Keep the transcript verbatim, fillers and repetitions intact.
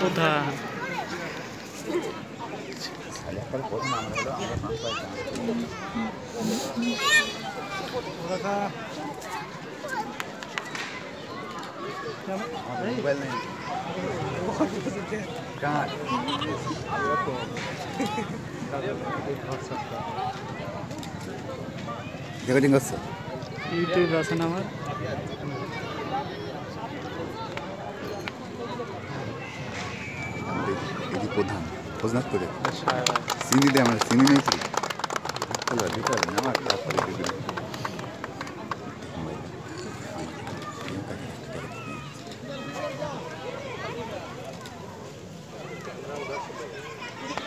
প্রধান মোবাইল নেই কার রেকর্ডিং করছে ইউটিউব আছে না আমার এটি প্রধান খোঁজনাথ করে চিনি দে আমার চিনি নেই কি আমার